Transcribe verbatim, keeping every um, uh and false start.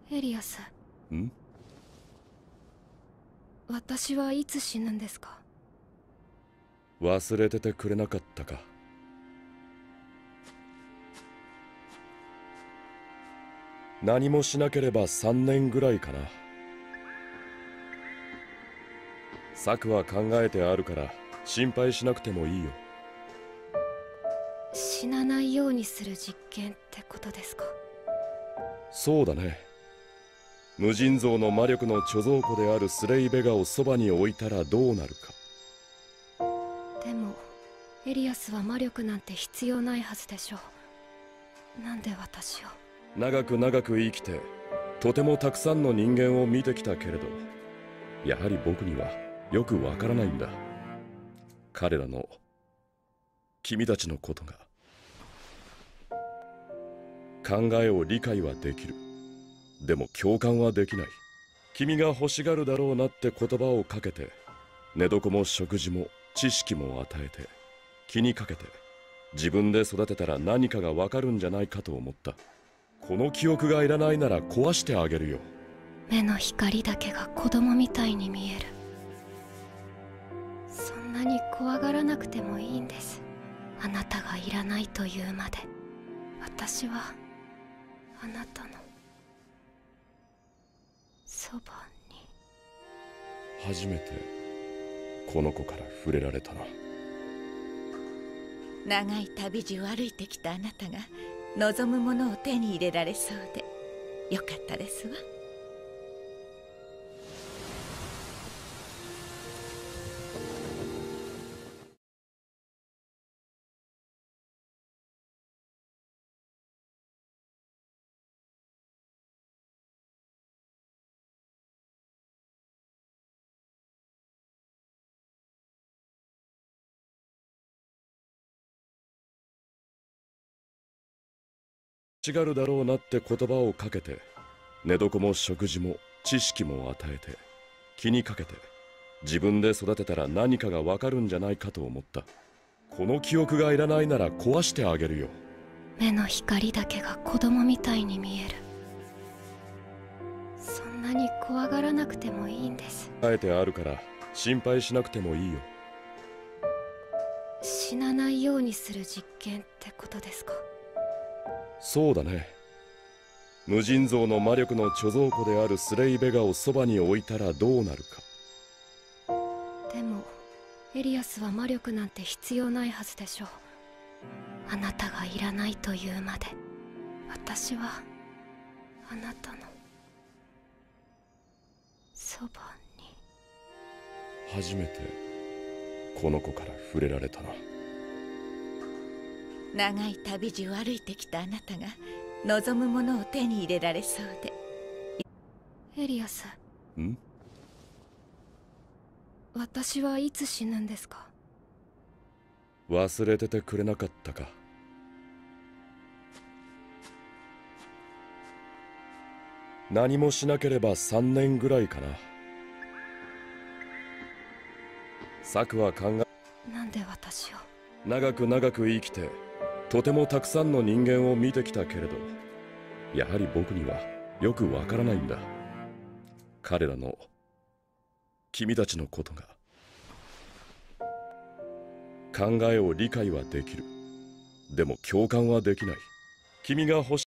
エリアス、 ん私はいつ死ぬんですか？ 忘れててくれなかったか。何もしなければさんねんぐらいかな。策は考えてあるから心配しなくてもいいよ。 死なないようにする実験ってことですか？ そうだね。無尽蔵の魔力の貯蔵庫であるスレイベガをそばに置いたらどうなるか。 でもエリアスは魔力なんて必要ないはずでしょう。なんで私を？ 長く長く生きてとてもたくさんの人間を見てきたけれど、やはり僕にはよくわからないんだ。彼らの君たちのことが。考えを理解はできる。でも共感はできない。君が欲しがるだろうなって言葉をかけて、寝床も食事も知識も与えて、気にかけて、自分で育てたら何かがわかるんじゃないかと思った。この記憶がいらないなら壊してあげるよ。 目の光だけが子供みたいに見える。そんなに怖がらなくてもいいんです。あなたがいらないというまで。私はあなたのそばに。 初めてこの子から触れられたな。 長い旅路を歩いてきたあなたが望むものを手に入れられそうでよかったですわ。 違うだろうなって言葉をかけて、寝床も食事も知識も与えて、気にかけて、自分で育てたら何かがわかるんじゃないかと思った。この記憶がいらないなら壊してあげるよ。 目の光だけが子供みたいに見える。そんなに怖がらなくてもいいんです。 あえてあるから心配しなくてもいいよ。 死なないようにする実験ってことですか？ そうだね。無尽蔵の魔力の貯蔵庫であるスレイベガをそばに置いたらどうなるか。 でもエリアスは魔力なんて必要ないはずでしょう。あなたがいらないというまで。私はあなたのそばに。 初めてこの子から触れられたな。 長い旅路を歩いてきたあなたが望むものを手に入れられそうで。 エリアス、 ん私はいつ死ぬんですか？ 忘れててくれなかったか。何もしなければさんねんぐらいかな。策は考え。 なんで私を？ 長く長く生きてとてもたくさんの人間を見てきたけれど、やはり僕にはよくわからないんだ。彼らの君たちのことが。考えを理解はできる。でも共感はできない。君が欲し